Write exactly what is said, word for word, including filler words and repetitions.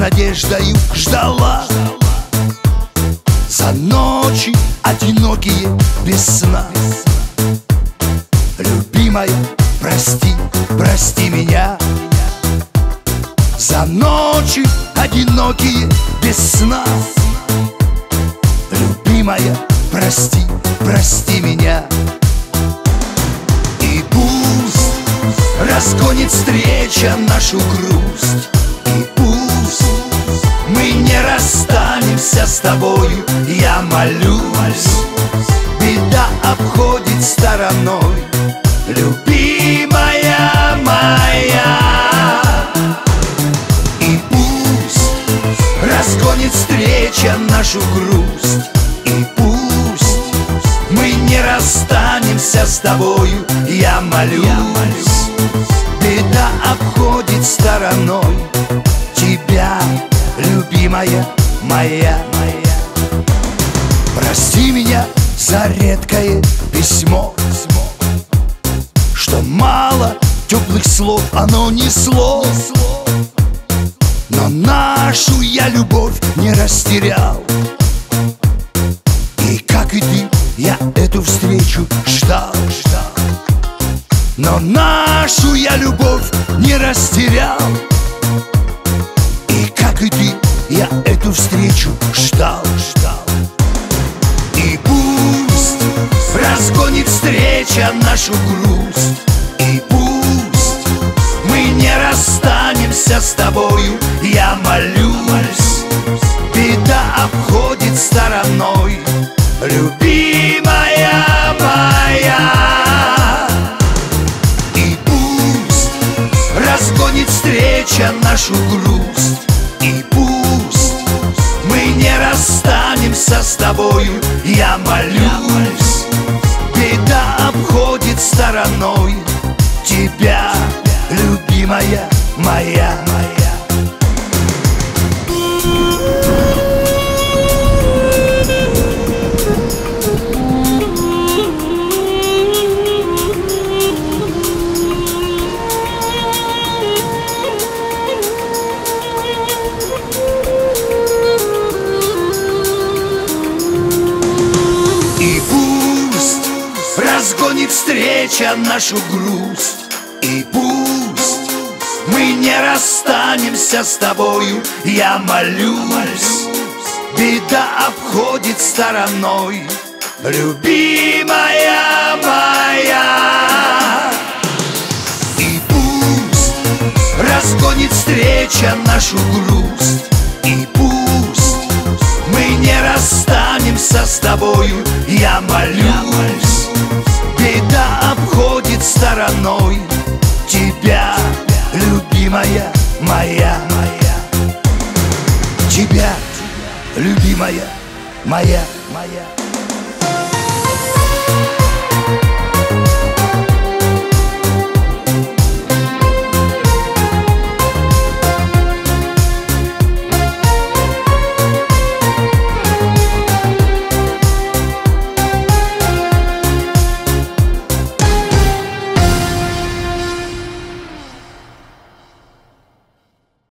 надеждою ждала. За ночи одинокие без сна. Любимая, прости, прости меня. За ночи одинокие без сна. Любимая, прости, прости меня. И пусть разгонит встреча нашу грусть, и пусть мы не расстанемся с тобою, я молюсь. Беда обходит стороной, любимая моя. И пусть разгонит встреча нашу грусть, и пусть мы не расстанемся с тобою, я молюсь. Беда обходит стороной тебя, любимая моя. Прости меня за редкое письмо, что мало теплых слов оно несло. Но нашу я любовь не растерял, и как и ты, я эту встречу ждал. Но нашу я любовь не растерял, и как и ты, я эту встречу ждал. И пусть разгонит встреча нашу грусть, и пусть мы не расстанемся с тобою, я молюсь. Беда обходит стороной, любимая моя. И пусть разгонит встреча нашу грусть, и пусть мы не расстанемся с тобою, я молюсь. Беда обходит стороной тебя, любимая моя. И пусть разгонит встреча нашу грусть, и пусть мы не расстанемся с тобою, я молюсь. Беда обходит стороной, любимая моя. И пусть разгонит встреча нашу грусть, и пусть мы не расстанемся с тобою, я молюсь. Беда обходит стороной тебя, любимая моя. Тебя, любимая моя, моя.